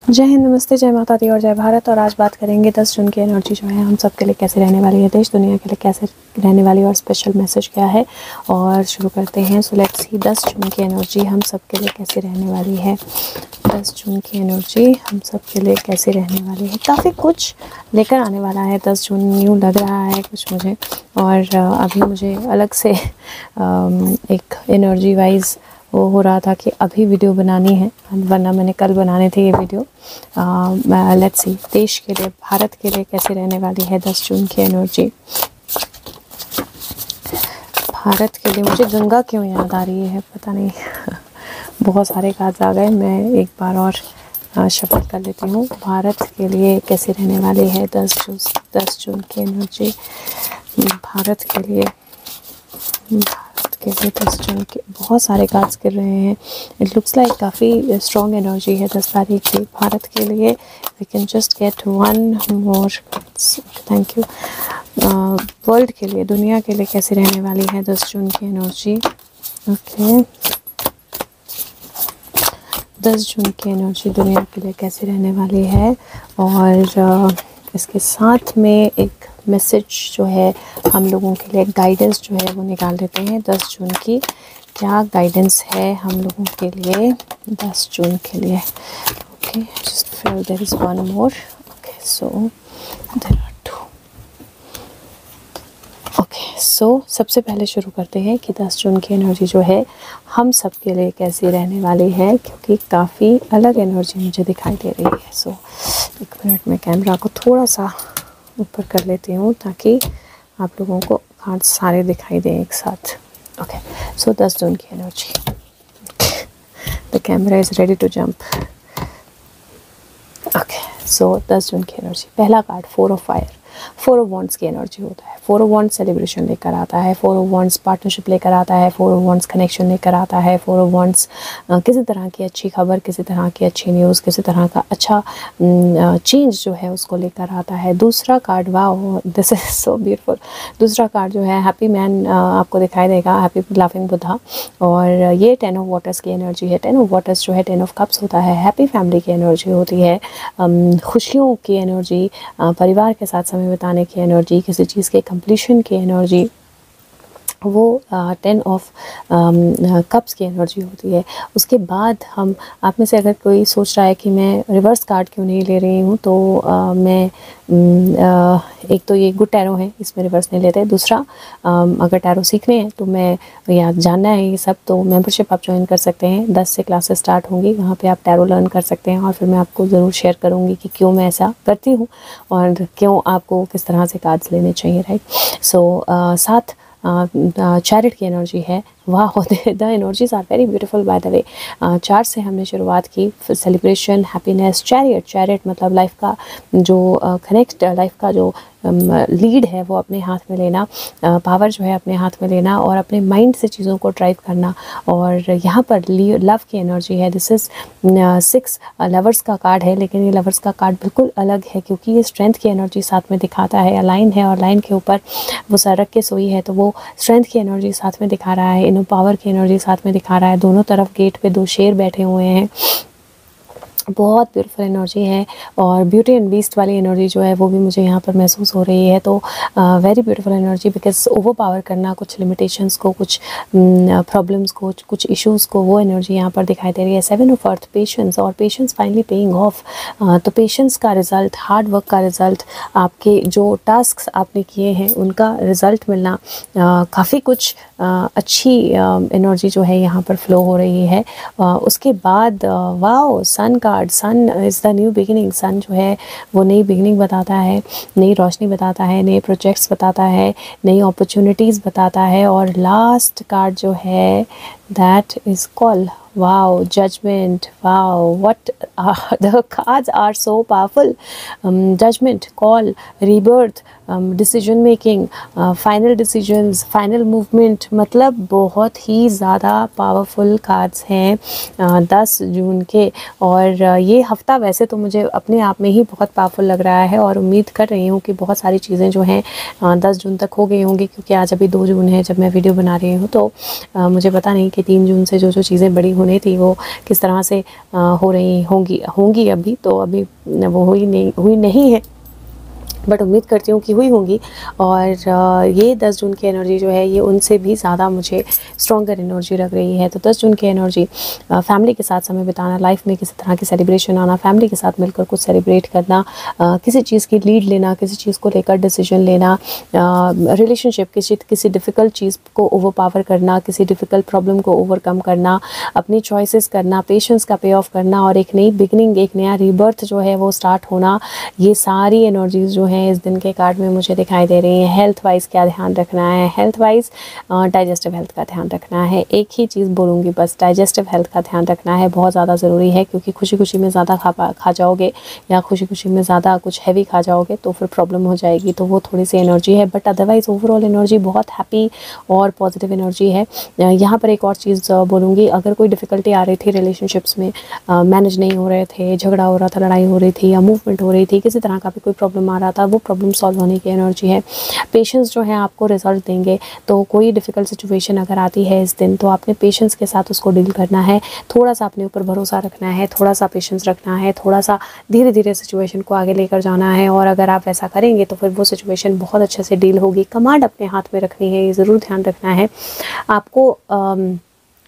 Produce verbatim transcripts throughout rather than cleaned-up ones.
जय हिंद, नमस्ते, जय माता दी और जय भारत। और आज बात करेंगे दस जून की एनर्जी जो है हम सब के लिए कैसे रहने वाली है, देश दुनिया के लिए कैसे रहने वाली है और स्पेशल मैसेज क्या है। और शुरू करते हैं। सो लेट्स सी दस जून की एनर्जी हम सब के लिए कैसे रहने वाली है। दस जून की एनर्जी हम सब के लिए कैसे रहने वाली है। काफ़ी कुछ लेकर आने वाला है दस जून, न्यू लग रहा है कुछ मुझे। और अभी मुझे अलग से एक एनर्जी वाइज वो हो रहा था कि अभी वीडियो बनानी है, वरना मैंने कल बनाने थे ये वीडियो। लेट्स सी देश के लिए, भारत के लिए कैसे रहने वाली है दस जून की एनर्जी। भारत के लिए मुझे गंगा क्यों याद आ रही है पता नहीं बहुत सारे कार्ड्स आ गए। मैं एक बार और शपथ कर लेती हूँ। भारत के लिए कैसे रहने वाली है दस जून दस जून की एनर्जी। भारत के लिए भारत के लिए दस जून के बहुत सारे कार्ड्स गिर रहे हैं। इट लुक्स लाइक काफ़ी स्ट्रॉन्ग एनर्जी है दस तारीख की भारत के लिए। We can just get one more. Thank you. World के लिए, दुनिया के लिए कैसे रहने वाली है दस जून की एनर्जी। ओके, दस जून की एनर्जी दुनिया के लिए कैसे रहने वाली है। और uh, इसके साथ में एक मैसेज जो है हम लोगों के लिए, गाइडेंस जो है वो निकाल लेते हैं दस जून की। क्या गाइडेंस है हम लोगों के लिए दस जून के लिए। Okay, just feel there is one more. Okay, so there are two. Okay, so सबसे पहले शुरू करते हैं कि दस जून की एनर्जी जो है हम सब के लिए कैसी रहने वाली है, क्योंकि काफ़ी अलग एनर्जी मुझे दिखाई दे रही है। सो so, एक मिनट में कैमरा को थोड़ा सा ऊपर कर लेती हूँ ताकि आप लोगों को कार्ड सारे दिखाई दें एक साथ। ओके, सो दस जून की energy. The camera is ready to jump. Okay, so दस जून की एनर्जी। पहला card four of fire. Four of wands की एनर्जी होता है। फोर ऑफ वॉन्ड्स सेलिब्रेशन लेकर आता है। फोर ऑफ वॉन्ड्स पार्टनरशिप लेकर आता है। फोर ऑफ वॉन्ड्स कनेक्शन लेकर आता है। फोर ऑफ वॉन्ड्स किसी तरह की अच्छी खबर, किसी तरह की अच्छी न्यूज़, किसी तरह का अच्छा चेंज जो है उसको लेकर आता है। दूसरा card, wow this is so beautiful. दूसरा कार्ड जो है हैप्पी मैन आपको दिखाई देगा, हैप्पी लाफिंग बुद्धा। और ये टेन ऑफ वाटर्स की एनर्जी है। टेन ऑफ वाटर्स जो है टेन ऑफ कप्स होता है, हैप्पी फैमिली की एनर्जी होती है, खुशियों की एनर्जी, परिवार के साथ समय बिताने की एनर्जी, किसी चीज़ के कंप्लीशन की एनर्जी, वो टेन ऑफ कप्स की एनर्जी होती है। उसके बाद हम, आप में से अगर कोई सोच रहा है कि मैं रिवर्स कार्ड क्यों नहीं ले रही हूँ, तो आ, मैं आ, एक तो ये गुड टैरो है, इसमें रिवर्स नहीं लेते। दूसरा, आ, अगर टैरो सीखने हैं तो मैं, या जानना है ये सब, तो मेंबरशिप आप ज्वाइन कर सकते हैं। दस से क्लासेस स्टार्ट होंगी, वहाँ पे आप टैरो लर्न कर सकते हैं। और फिर मैं आपको ज़रूर शेयर करूँगी कि क्यों मैं ऐसा करती हूँ और क्यों आपको किस तरह से कार्ड्स लेने चाहिए, राइट। सो साथ चैरिट की एनर्जी है। वाह, the energies are very beautiful by the way. चार से हमने शुरुआत की, सेलिब्रेशन, हैप्पीनेस, चैरिट। चैरिट मतलब लाइफ का जो कनेक्ट, लाइफ का जो लीड है वो अपने हाथ में लेना, पावर जो है अपने हाथ में लेना और अपने माइंड से चीज़ों को ड्राइव करना। और यहाँ पर लव की एनर्जी है। दिस इज़ सिक्स लवर्स का कार्ड है, लेकिन ये लवर्स का कार्ड बिल्कुल अलग है, क्योंकि ये स्ट्रेंथ की एनर्जी साथ में दिखाता है। लाइन है और लाइन के ऊपर वो सर रख के सोई है, तो वो स्ट्रेंथ की एनर्जी साथ में दिखा रहा है, इनो पावर की एनर्जी साथ में दिखा रहा है। दोनों तरफ गेट पे दो शेर बैठे हुए हैं। बहुत ब्यूटीफुल एनर्जी है। और ब्यूटी एंड बीस्ट वाली एनर्जी जो है वो भी मुझे यहाँ पर महसूस हो रही है। तो very beautiful energy, because over power करना, कुछ लिमिटेशंस को, कुछ प्रॉब्लम्स को, कुछ इश्यूज़ को, वो एनर्जी यहाँ पर दिखाई दे रही है। सेवन ऑफ अर्थ, पेशेंस, और पेशेंस फाइनली पेइंग ऑफ। तो पेशेंस का रिज़ल्ट, हार्ड वर्क का रिज़ल्ट, आपके जो टास्क आपने किए हैं उनका रिज़ल्ट मिलना, काफ़ी कुछ uh, अच्छी एनर्जी uh, जो है यहाँ पर फ्लो हो रही है। uh, उसके बाद वाओ, सन का card. Sun is the new beginning. Sun जो है वो नई बिगिनिंग बताता है, नई रोशनी बताता है, नए प्रोजेक्ट्स बताता है, नई अपॉर्चुनिटीज़ बताता है। और लास्ट कार्ड जो है that is call, wow, judgment, wow, what are the cards are so powerful. um, judgment, call, rebirth, um, decision making, uh, final decisions, final movement, मतलब बहुत ही ज़्यादा पावरफुल कार्ड्स हैं दस जून के। और uh, ये हफ़्ता वैसे तो मुझे अपने आप में ही बहुत पावरफुल लग रहा है, और उम्मीद कर रही हूँ कि बहुत सारी चीज़ें जो हैं दस जून तक हो गई होंगी, क्योंकि आज अभी दो जून है जब मैं वीडियो बना रही हूँ। तो uh, मुझे पता नहीं कि तीन जून से जो जो चीज़ें बड़ी होने थी वो किस तरह से हो रही होंगी होंगी अभी तो अभी वो हुई नहीं हुई नहीं है, बट उम्मीद करती हूँ कि हुई होंगी। और ये दस जून की एनर्जी जो है ये उनसे भी ज़्यादा मुझे स्ट्रॉन्गर एनर्जी लग रही है। तो दस जून की एनर्जी फैमिली के साथ समय बिताना, लाइफ में किसी तरह की सेलिब्रेशन आना, फैमिली के साथ मिलकर कुछ सेलिब्रेट करना, किसी चीज़ की लीड लेना, किसी चीज़ को लेकर डिसीजन लेना, रिलेशनशिप किसी किसी डिफ़िकल्ट चीज़ को ओवर पावर करना, किसी डिफ़िकल्ट प्रॉब्लम को ओवरकम करना, अपनी चॉइसेस करना, पेशेंस का पे ऑफ करना और एक नई बिगनिंग, एक नया रीबर्थ जो है वो स्टार्ट होना, ये सारी एनर्जीज जो है इस दिन के कार्ड में मुझे दिखाई दे रही है। हेल्थ वाइज क्या ध्यान रखना है? हेल्थ वाइज डाइजेस्टिव हेल्थ का ध्यान रखना है। एक ही चीज़ बोलूँगी बस, डाइजेस्टिव हेल्थ का ध्यान रखना है, बहुत ज़्यादा ज़रूरी है, क्योंकि खुशी खुशी में ज़्यादा खा खा जाओगे या खुशी खुशी में ज़्यादा कुछ हैवी खा जाओगे तो फिर प्रॉब्लम हो जाएगी। तो वो थोड़ी सी एनर्जी है, बट अदरवाइज़ ओवरऑल एनर्जी बहुत हैप्पी और पॉजिटिव एनर्जी है। यहाँ पर एक और चीज़ बोलूँगी, अगर कोई डिफ़िकल्टी आ रही थी रिलेशनशिप्स में, मैनेज नहीं हो रहे थे, झगड़ा हो रहा था, लड़ाई हो रही थी या मूवमेंट हो रही थी, किसी तरह का भी कोई प्रॉब्लम आ रहा था, वो प्रॉब्लम सॉल्व होने की एनर्जी है। पेशेंस जो है आपको रिजल्ट देंगे। तो कोई डिफ़िकल्ट सिचुएशन अगर आती है इस दिन तो आपने पेशेंस के साथ उसको डील करना है, थोड़ा सा अपने ऊपर भरोसा रखना है, थोड़ा सा पेशेंस रखना है, थोड़ा सा धीरे धीरे सिचुएशन को आगे लेकर जाना है। और अगर आप ऐसा करेंगे तो फिर वो सिचुएशन बहुत अच्छे से डील होगी। कमांड अपने हाथ में रखनी है, ये ज़रूर ध्यान रखना है आपको। आम,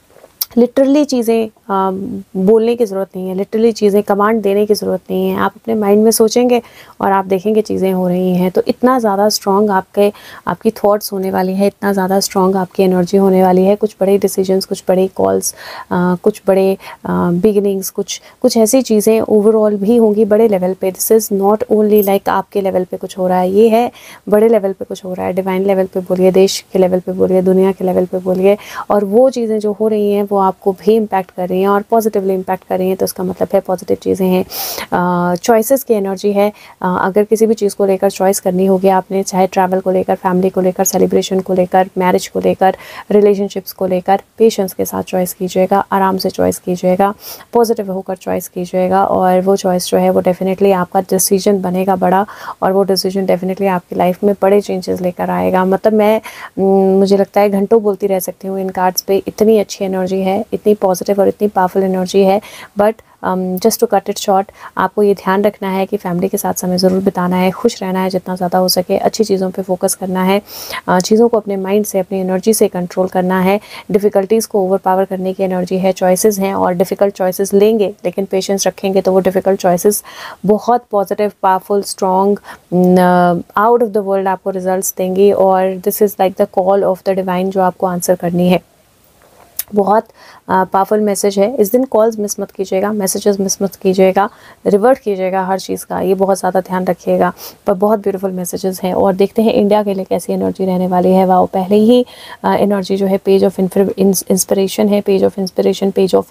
लिटरली चीज़ें बोलने की ज़रूरत नहीं है, लिटरली चीज़ें कमांड देने की ज़रूरत नहीं है। आप अपने माइंड में सोचेंगे और आप देखेंगे चीज़ें हो रही हैं। तो इतना ज़्यादा स्ट्रॉन्ग आपके आपकी थॉट्स होने वाली है, इतना ज़्यादा स्ट्रॉन्ग आपकी एनर्जी होने वाली है। कुछ बड़े डिसीजंस, कुछ बड़े कॉल्स, कुछ बड़े बिगिनिंग्स, कुछ कुछ ऐसी चीज़ें ओवरऑल भी होंगी बड़े लेवल पे। This is not only like आपके लेवल पे कुछ हो रहा है, ये है बड़े लेवल पे कुछ हो रहा है, डिवाइन लेवल पे बोलिए, देश के लेवल पे बोलिए, दुनिया के लेवल पे बोलिए। और वो चीज़ें जो हो रही हैं वो आपको भी इम्पैक्ट कर रही हैं और पॉजिटिवली इम्पैक्ट कर रही हैं। तो इसका मतलब है पॉजिटिव चीज़ें हैं। चॉइसेस की एनर्जी है। आ, अगर किसी भी चीज़ को लेकर चॉइस करनी होगी आपने, चाहे ट्रैवल को लेकर, फैमिली को लेकर, सेलिब्रेशन को लेकर, मैरिज को लेकर, रिलेशनशिप्स को लेकर, पेशेंस के साथ चॉइस कीजिएगा, आराम से चॉइस कीजिएगा, पॉजिटिव होकर चॉइस कीजिएगा। और वो चॉइस जो है वो डेफिनेटली आपका डिसीजन बनेगा बड़ा, और वो डिसीजन डेफिनेटली आपकी लाइफ में बड़े चेंजेस लेकर आएगा। मतलब मैं मुझे लगता है घंटों बोलती रह सकती हूँ इन कार्ड्स पे, इतनी अच्छी एनर्जी है, इतनी पॉजिटिव और इतनी पावरफुल एनर्जी है। But just to cut it short, आपको ये ध्यान रखना है कि फैमिली के साथ समय ज़रूर बिताना है, खुश रहना है जितना ज़्यादा हो सके, अच्छी चीज़ों पे फोकस करना है, चीज़ों को अपने माइंड से, अपनी एनर्जी से कंट्रोल करना है। डिफ़िकल्टीज़ को ओवर पावर करने की एनर्जी है, चॉइसेस हैं और डिफ़िकल्ट चॉइसेस लेंगे, लेकिन पेशेंस रखेंगे तो वो डिफ़िकल्ट चॉइसेस बहुत positive, powerful, strong, out of the world आपको रिजल्ट्स देंगी। और this is like the call of the divine जो आपको आंसर करनी है। बहुत पावरफुल मैसेज है इस दिन। कॉल्स मिस मत कीजिएगा, मैसेजेस मिस मत कीजिएगा, रिवर्ट कीजिएगा हर चीज़ का, ये बहुत ज़्यादा ध्यान रखिएगा। पर बहुत ब्यूटीफुल मैसेजेस हैं। और देखते हैं इंडिया के लिए कैसी एनर्जी रहने वाली है। वाओ, पहले ही एनर्जी जो है पेज ऑफ इंस्पिरेशन है, page of inspiration, page of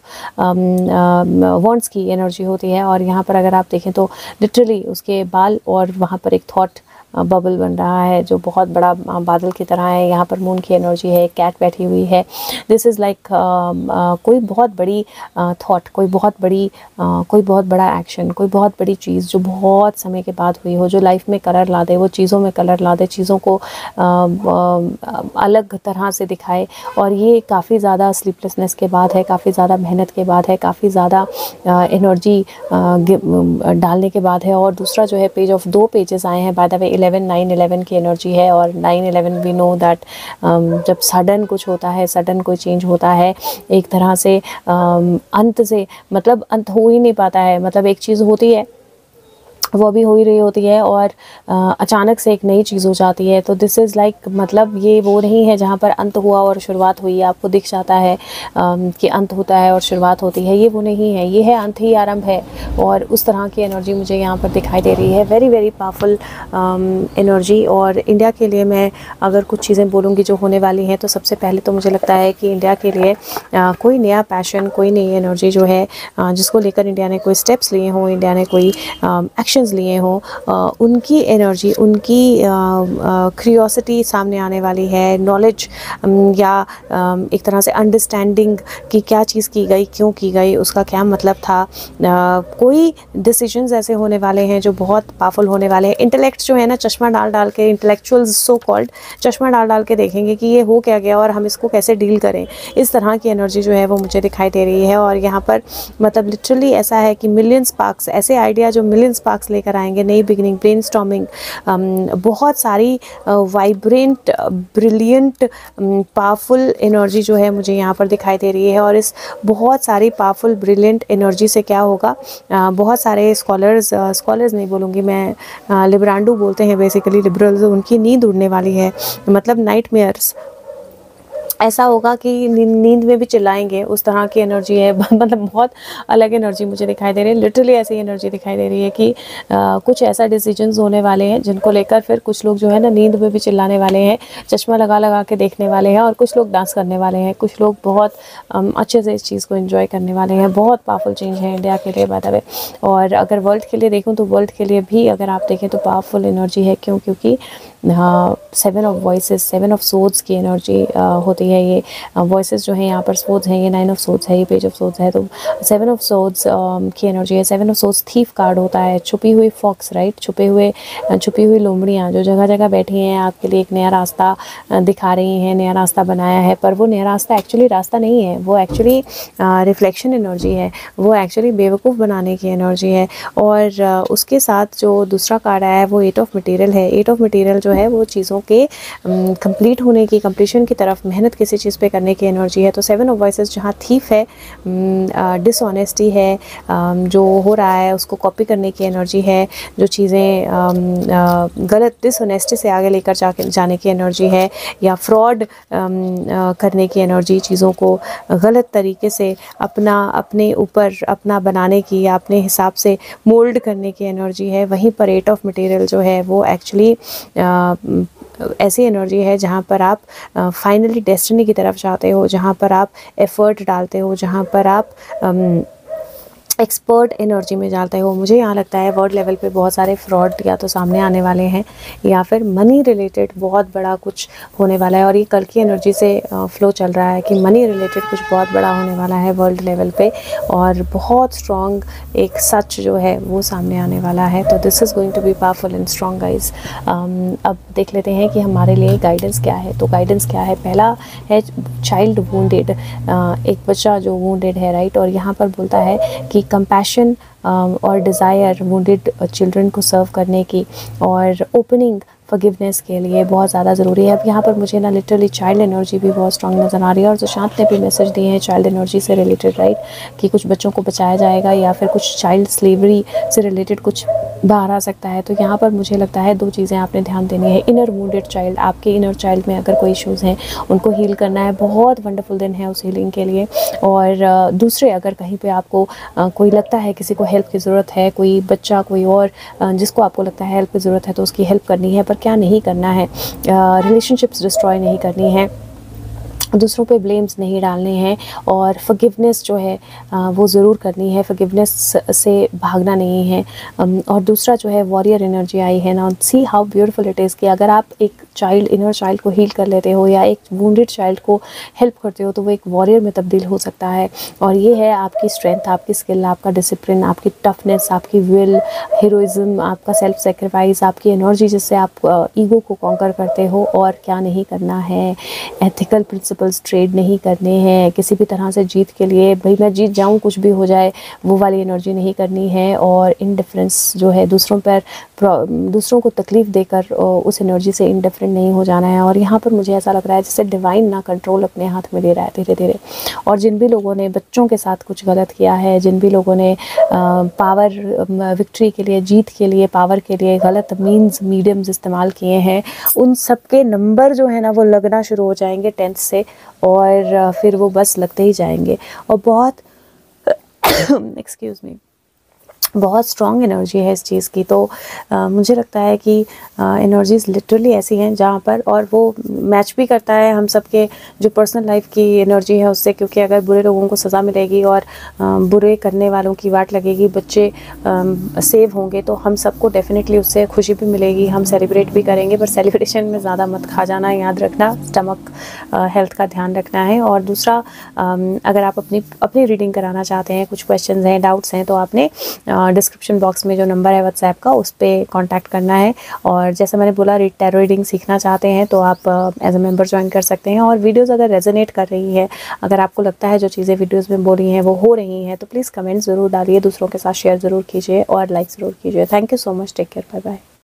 wands की एनर्जी होती है। और यहाँ पर अगर आप देखें तो लिटरली उसके बाल और वहाँ पर एक थॉट बबल बन रहा है जो बहुत बड़ा बादल की तरह है। यहाँ पर मून की एनर्जी है, कैट बैठी हुई है। दिस इज़ लाइक कोई बहुत बड़ी थॉट, uh, कोई बहुत बड़ी uh, कोई बहुत बड़ा एक्शन, कोई बहुत बड़ी चीज़ जो बहुत समय के बाद हुई हो, जो लाइफ में कलर ला दे, वो चीज़ों में कलर ला दे, चीज़ों को uh, uh, अलग तरह से दिखाए। और ये काफ़ी ज़्यादा स्लीपलेसनेस के बाद है, काफ़ी ज़्यादा मेहनत के बाद है, काफ़ी ज़्यादा एनर्जी uh, डालने के बाद है। और दूसरा जो है पेज ऑफ दो पेजेस आए हैं by the way, eleven nine eleven की एनर्जी है। और nine eleven we know that जब सडन कुछ होता है, सडन कोई चेंज होता है, एक तरह से um, अंत से मतलब अंत हो ही नहीं पाता है। मतलब एक चीज़ होती है वो भी हो ही रही होती है और आ, अचानक से एक नई चीज़ हो जाती है। तो दिस इज़ लाइक मतलब ये वो नहीं है जहाँ पर अंत हुआ और शुरुआत हुई, आपको दिख जाता है आ, कि अंत होता है और शुरुआत होती है, ये वो नहीं है, ये है अंत ही आरंभ है। और उस तरह की एनर्जी मुझे यहाँ पर दिखाई दे रही है, वेरी वेरी पावरफुल एनर्जी। और इंडिया के लिए मैं अगर कुछ चीज़ें बोलूँगी जो होने वाली हैं, तो सबसे पहले तो मुझे लगता है कि इंडिया के लिए आ, कोई नया पैशन, कोई नई एनर्जी जो है आ, जिसको लेकर इंडिया ने कोई स्टेप्स लिए हों, इंडिया ने कोई एक्शन डिसीजंस लिए हों, उनकी एनर्जी, उनकी क्यूरियोसिटी सामने आने वाली है, नॉलेज या एक तरह से अंडरस्टैंडिंग कि क्या चीज़ की गई, क्यों की गई, उसका क्या मतलब था। कोई डिसीजंस ऐसे होने वाले हैं जो बहुत पावरफुल होने वाले हैं। इंटेलेक्ट जो है ना, चश्मा डाल डाल के, इंटेलेक्चुअल्स सो कॉल्ड चश्मा डाल डाल के देखेंगे कि ये हो क्या गया और हम इसको कैसे डील करें। इस तरह की एनर्जी जो है वो मुझे दिखाई दे रही है। और यहाँ पर मतलब लिटरली ऐसा है कि मिलियन स्पार्क्स, ऐसे आइडिया जो मिलियन स्पार्क्स लेकर आएंगे, नई बिगिनिंग, ब्रेनस्टॉर्मिंग, बहुत सारी वाइब्रेंट, ब्रिलियंट, पावरफुल एनर्जी जो है मुझे यहाँ पर दिखाई दे रही है। और इस बहुत सारी पावरफुल ब्रिलियंट एनर्जी से क्या होगा, आ, बहुत सारे स्कॉलर्स, स्कॉलर्स नहीं बोलूँगी मैं, लिब्रांडो बोलते हैं बेसिकली, लिबरल्स, उनकी नींद उड़ने वाली है। मतलब नाइटमेयर्स, ऐसा होगा कि नींद में भी चिल्लाएंगे, उस तरह की एनर्जी है। मतलब बहुत अलग एनर्जी मुझे दिखाई दे रही है। लिटरली ऐसी एनर्जी दिखाई दे रही है कि आ, कुछ ऐसा डिसीजंस होने वाले हैं जिनको लेकर फिर कुछ लोग जो है ना नींद में भी चिल्लाने वाले हैं, चश्मा लगा लगा के देखने वाले हैं, और कुछ लोग डांस करने वाले हैं, कुछ लोग बहुत um, अच्छे से इस चीज़ को एंजॉय करने वाले हैं। बहुत पावरफुल चेंज है इंडिया के लिए बाय द वे। और अगर वर्ल्ड के लिए देखूँ तो वर्ल्ड के लिए भी अगर आप देखें तो पावरफुल एनर्जी है। क्यों? क्योंकि seven of voices, seven of swords की एनर्जी होती है। ये वॉइसेस जो है यहाँ पर सोर्ड्स हैं, ये नाइन ऑफ सोर्ड्स है, ये पेज ऑफ सोर्ड्स है, तो सेवन ऑफ सोर्ड्स की एनर्जी है। Seven of swords thief card होता है, छुपी हुई फॉक्स, राइट, छुपे हुए छुपी हुई लोमड़ियाँ जो जगह जगह बैठी हैं, आपके लिए एक नया रास्ता दिखा रही हैं, नया रास्ता बनाया है। पर वो नया रास्ता एक्चुअली रास्ता नहीं है, वो एक्चुअली रिफ्लेक्शन एनर्जी है, वो एक्चुअली बेवकूफ़ बनाने की एनर्जी है। और uh, उसके साथ जो दूसरा कार्ड आया है वो एट ऑफ मटेरियल है। एट ऑफ मटेरियल जो है वो चीज़ों के कंप्लीट um, होने की, कंप्लीशन की तरफ मेहनत किसी चीज़ पे करने की एनर्जी है। तो सेवन ऑफ वॉइसेस जहाँ थीफ है, डिसऑनेस्टी है, um, जो हो रहा है उसको कॉपी करने की एनर्जी है, जो चीज़ें um, uh, गलत, डिसऑनेस्टी से आगे लेकर जा जाने की एनर्जी है, या फ्रॉड um, uh, करने की एनर्जी, चीज़ों को गलत तरीके से अपना अपने ऊपर अपना बनाने की या अपने हिसाब से मोल्ड करने की एनर्जी है। वहीं पर एट ऑफ मटेरियल जो है वो एक्चुअली ऐसी एनर्जी है जहाँ पर आप फाइनली डेस्टिनी की तरफ जाते हो, जहाँ पर आप एफर्ट डालते हो, जहाँ पर आप um, एक्सपर्ट एनर्जी में जाते हो। मुझे यहाँ लगता है वर्ल्ड लेवल पे बहुत सारे फ्रॉड या तो सामने आने वाले हैं, या फिर मनी रिलेटेड बहुत बड़ा कुछ होने वाला है। और ये कल की एनर्जी से फ्लो चल रहा है कि मनी रिलेटेड कुछ बहुत बड़ा होने वाला है वर्ल्ड लेवल पे, और बहुत स्ट्रॉन्ग एक सच जो है वो सामने आने वाला है। तो this is going to be powerful and strong guys. अब देख लेते हैं कि हमारे लिए गाइडेंस क्या है। तो गाइडेंस क्या है? पहला है चाइल्ड वूंडेड, एक बच्चा जो वूंडेड है, राइट। और यहाँ पर बोलता है कि कंपैशन और डिज़ायर वुंडेड चिल्ड्रन को सर्व करने की, और ओपनिंग फॉरगिवनेस के लिए बहुत ज़्यादा ज़रूरी है। अब यहाँ पर मुझे ना लिटरली चाइल्ड एनर्जी भी बहुत स्ट्रॉन्ग नज़र आ रही है। और जो शांत ने भी मैसेज दिए हैं चाइल्ड एनर्जी से रिलेटेड, राइट, कि कुछ बच्चों को बचाया जाएगा या फिर कुछ चाइल्ड स्लेवरी से रिलेटेड कुछ बाहर आ सकता है। तो यहाँ पर मुझे लगता है दो चीज़ें आपने ध्यान देनी है। इनर वुंडेड चाइल्ड, आपके इनर चाइल्ड में अगर कोई इश्यूज़ हैं उनको हील करना है, बहुत वंडरफुल दिन है उस हीलिंग के लिए। और दूसरे, अगर कहीं पर आपको कोई लगता है किसी को हेल्प की ज़रूरत है, कोई बच्चा, कोई और जिसको आपको लगता है हेल्प की ज़रूरत है, तो उसकी हेल्प करनी है। पर क्या नहीं करना है? रिलेशनशिप्स डिस्ट्रॉय नहीं करनी है, दूसरों पे ब्लेम्स नहीं डालने हैं, और फॉरगिवनेस जो है वो ज़रूर करनी है, फॉरगिवनेस से भागना नहीं है। और दूसरा जो है वॉरियर एनर्जी आई है ना, see how beautiful it is कि अगर आप एक चाइल्ड, इनर चाइल्ड को हील कर लेते हो या एक वुंडेड चाइल्ड को हेल्प करते हो, तो वो एक वॉरियर में तब्दील हो सकता है। और ये है आपकी स्ट्रेंथ, आपकी स्किल, आपका डिसिप्लिन, आपकी टफनेस, आपकी विल, हीरोइज्म, आपका सेल्फ सेक्रीफाइस, आपकी एनर्जी जिससे आप ईगो को कॉन्कर करते हो। और क्या नहीं करना है? एथिकल प्रिंसिपल्स ट्रेड नहीं करने हैं किसी भी तरह से जीत के लिए, भाई मैं जीत जाऊं कुछ भी हो जाए, वो वाली एनर्जी नहीं करनी है। और इनडिफरेंस जो है, दूसरों पर, दूसरों को तकलीफ़ देकर उस एनर्जी से इनडिफरेंट नहीं हो जाना है। और यहाँ पर मुझे ऐसा लग रहा है जैसे डिवाइन ना कंट्रोल अपने हाथ में ले रहा है धीरे धीरे। और जिन भी लोगों ने बच्चों के साथ कुछ गलत किया है, जिन भी लोगों ने पावर, विक्ट्री के लिए, जीत के लिए, पावर के लिए गलत मीन्स, मीडियम्स इस्तेमाल किए हैं, उन सब के नंबर जो है ना वो लगना शुरू हो जाएंगे टेंथ से, और फिर वो बस लगते ही जाएंगे। और बहुत एक्सक्यूज़ मी बहुत स्ट्रॉन्ग एनर्जी है इस चीज़ की। तो आ, मुझे लगता है कि एनर्जीज लिटरली ऐसी हैं जहाँ पर, और वो मैच भी करता है हम सब के जो पर्सनल लाइफ की एनर्जी है उससे, क्योंकि अगर बुरे लोगों को सज़ा मिलेगी और आ, बुरे करने वालों की वाट लगेगी, बच्चे सेव होंगे, तो हम सबको डेफिनेटली उससे खुशी भी मिलेगी, हम सेलिब्रेट भी करेंगे। पर सेलिब्रेशन में ज़्यादा मत खा जाना, याद रखना, स्टमक हेल्थ का ध्यान रखना है। और दूसरा, अगर आप अपनी अपनी रीडिंग कराना चाहते हैं, कुछ क्वेश्चंस हैं, डाउट्स हैं, तो आपने डिस्क्रिप्शन बॉक्स में जो नंबर है व्हाट्सएप का, उस पर कांटेक्ट करना है। और जैसे मैंने बोला, रीड टैरो रीडिंग सीखना चाहते हैं तो आप एज अ मेंबर ज्वाइन कर सकते हैं। और वीडियोस अगर रेजोनेट कर रही है, अगर आपको लगता है जो चीज़ें वीडियोस में बोली हैं वो हो रही हैं, तो प्लीज़ कमेंट ज़रूर डालिए, दूसरों के साथ शेयर ज़रूर कीजिए और लाइक ज़रूर कीजिए। Thank you so much, take care, bye bye.